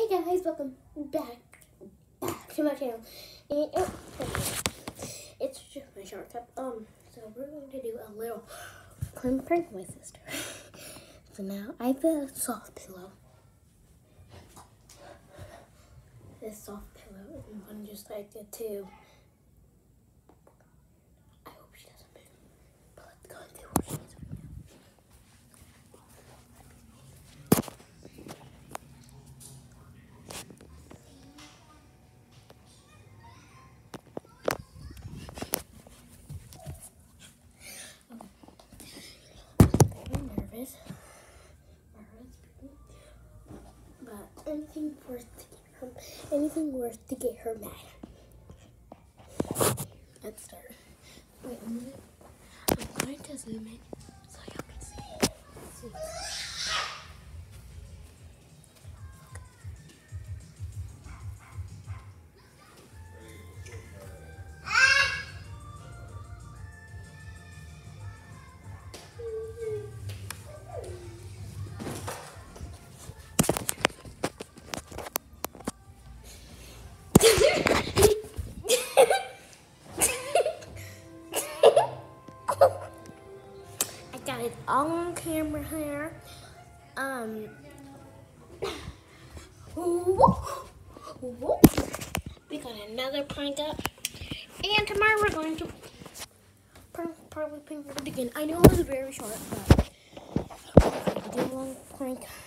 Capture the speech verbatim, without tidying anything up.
Hey guys, welcome back back to my channel. And oh, it's just my shower cup. Um, so we're going to do a little prank prank with my sister. So now I have a soft pillow. This soft pillow, and one just like it too. I hope she doesn't move. But let's go and see where she is right now. Nervous, but anything worth to get her, anything worth to get her mad. Let's start. Wait, I'm gonna, I'm going to zoom in so y'all can see. see. I got it all on camera here. Um, we got another prank up, and tomorrow we're going to prank, probably prank it again. I know it was very short, but we're going to do a long prank.